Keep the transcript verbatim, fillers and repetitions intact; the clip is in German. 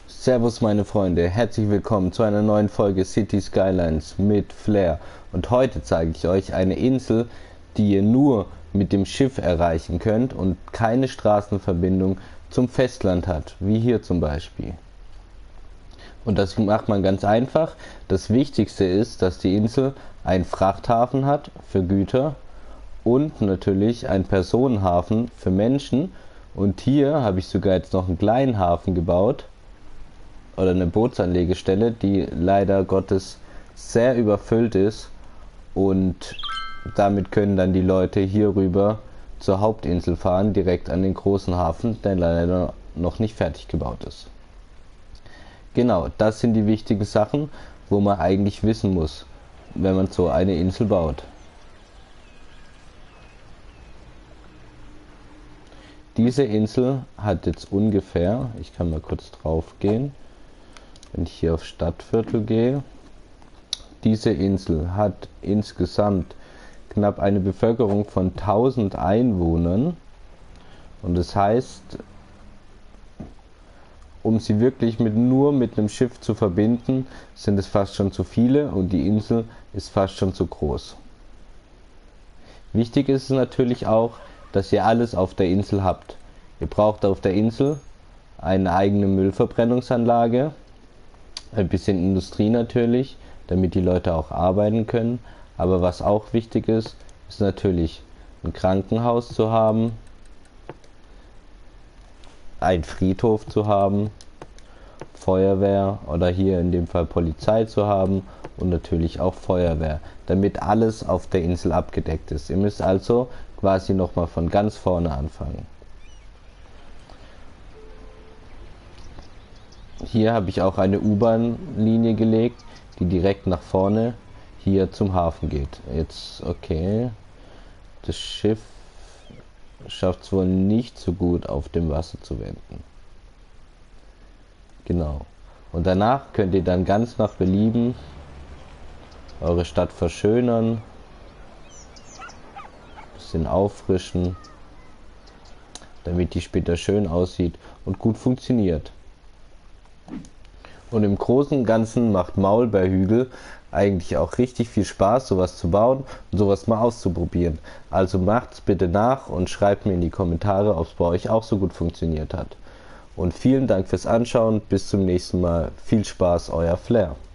Servus meine Freunde, herzlich willkommen zu einer neuen Folge City Skylines mit Flair. Und heute zeige ich euch eine Insel, die ihr nur mit dem Schiff erreichen könnt und keine Straßenverbindung zum Festland hat, wie hier zum Beispiel. Und das macht man ganz einfach. Das Wichtigste ist, dass die Insel einen Frachthafen hat für Güter und natürlich einen Personenhafen für Menschen. Und hier habe ich sogar jetzt noch einen kleinen Hafen gebaut oder eine Bootsanlegestelle, die leider Gottes sehr überfüllt ist, und damit können dann die Leute hier rüber zur Hauptinsel fahren, direkt an den großen Hafen, der leider noch nicht fertig gebaut ist. Genau, das sind die wichtigen Sachen, wo man eigentlich wissen muss, wenn man so eine Insel baut. Diese Insel hat jetzt ungefähr, ich kann mal kurz drauf gehen, wenn ich hier auf Stadtviertel gehe, diese Insel hat insgesamt knapp eine Bevölkerung von tausend Einwohnern, und das heißt, um sie wirklich mit nur mit einem Schiff zu verbinden, sind es fast schon zu viele und die Insel ist fast schon zu groß. Wichtig ist es natürlich auch, dass ihr alles auf der Insel habt. Ihr braucht auf der Insel eine eigene Müllverbrennungsanlage, ein bisschen Industrie natürlich, damit die Leute auch arbeiten können. Aber was auch wichtig ist, ist natürlich ein Krankenhaus zu haben, ein Friedhof zu haben, Feuerwehr oder hier in dem Fall Polizei zu haben und natürlich auch Feuerwehr, damit alles auf der Insel abgedeckt ist. Ihr müsst also quasi nochmal von ganz vorne anfangen. Hier habe ich auch eine U-Bahn-Linie gelegt, die direkt nach vorne hier zum Hafen geht. Jetzt, okay, das Schiff schafft es wohl nicht so gut auf dem Wasser zu wenden. Genau. Und danach könnt ihr dann ganz nach Belieben eure Stadt verschönern, bisschen auffrischen, damit die später schön aussieht und gut funktioniert. Und im Großen und Ganzen macht Maulbeerhügel eigentlich auch richtig viel Spaß, sowas zu bauen und sowas mal auszuprobieren. Also macht's bitte nach und schreibt mir in die Kommentare, ob es bei euch auch so gut funktioniert hat. Und vielen Dank fürs Anschauen, bis zum nächsten Mal. Viel Spaß, euer Flair.